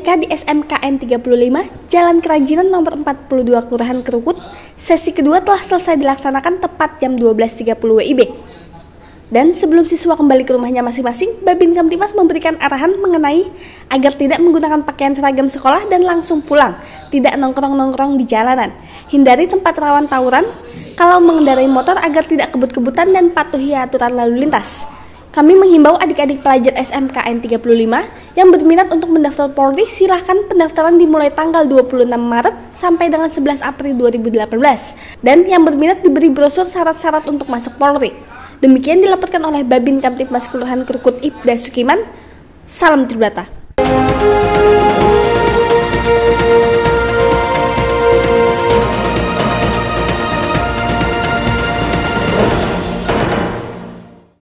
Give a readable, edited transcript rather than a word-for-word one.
Dinamika di SMKN 35, Jalan Kerajinan nomor 42 Kelurahan Krukut, sesi kedua telah selesai dilaksanakan tepat jam 12.30 WIB. Dan sebelum siswa kembali ke rumahnya masing-masing, Babin Kamtibmas memberikan arahan mengenai agar tidak menggunakan pakaian seragam sekolah dan langsung pulang, tidak nongkrong-nongkrong di jalanan, hindari tempat rawan tawuran, kalau mengendarai motor agar tidak kebut-kebutan dan patuhi aturan lalu lintas. Kami menghimbau adik-adik pelajar SMKN 35 yang berminat untuk mendaftar Polri, silahkan pendaftaran dimulai tanggal 26 Maret sampai dengan 11 April 2018. Dan yang berminat diberi brosur syarat-syarat untuk masuk Polri. Demikian dilaporkan oleh Babin Kamtibmas Kelurahan Krukut Ibda Sukiman. Salam Tribrata.